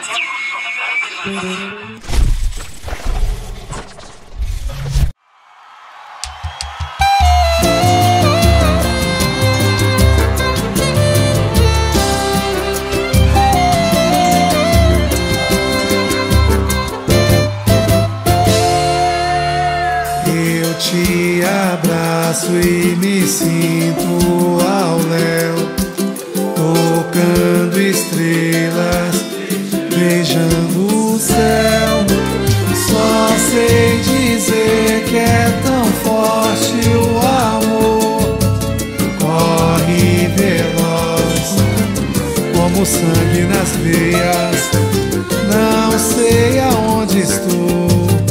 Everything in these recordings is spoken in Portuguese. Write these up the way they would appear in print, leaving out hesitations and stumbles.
Eu te abraço e me sinto ao léu, tocando estrelas, beijando o céu. Só sei dizer que é tão forte o amor, corre veloz como sangue nas veias. Não sei aonde estou,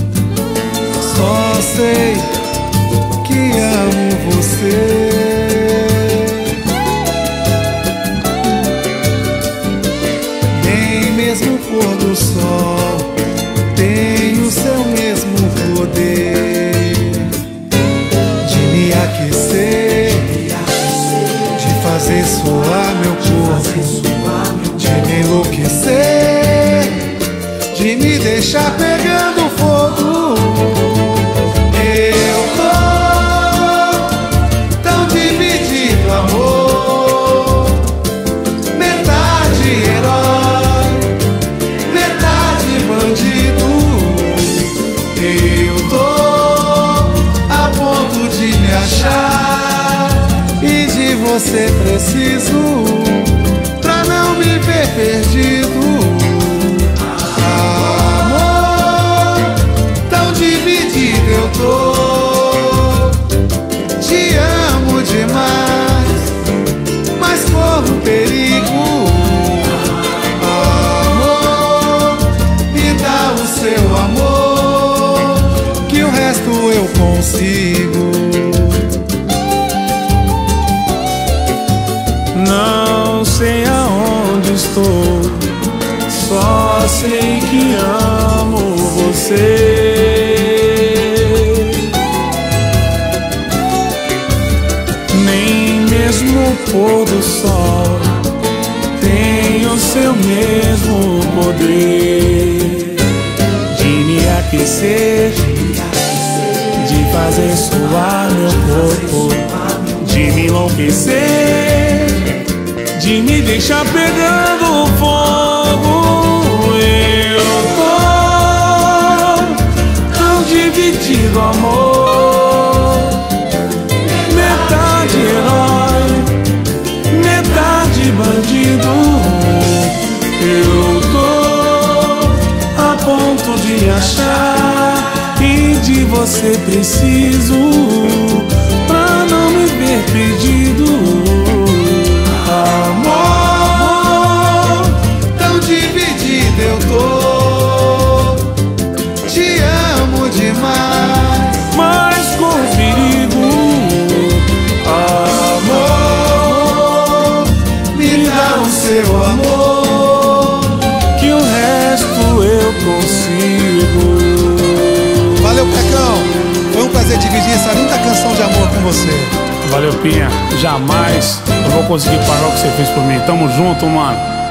só sei que amo você. Nem mesmo o pôr do sol tem o seu mesmo poder de me aquecer, de fazer suar meu corpo, de me enlouquecer, de me deixar pegando fogo. Eu tô tão dividido, amor, metade herói, metade bandido. Eu tô a ponto de me achar e de você preciso pra não me ver perdido. Eu tô, te amo demais, mas corro perigo. Amor, me dá o seu amor, que o resto eu consigo. Não sei aonde estou, só sei que amo você. Mesmo o pôr do sol tem o seu mesmo poder de me aquecer, de fazer suar meu corpo, de me enlouquecer, de me deixar pegando fogo. Eu tô tão dividido, amor, metade herói, metade bandido. Eu tô a ponto de achar e de você preciso pra não me ver perdido. Amor, tão dividido eu tô, te amo demais, mas com perigo. Amor, me dá o seu amor, que o resto eu consigo. Valeu, Pecão, foi um prazer dividir essa linda canção de amor com você. Valeu, Pinha, jamais eu vou conseguir pagar o que você fez por mim. Tamo junto, mano.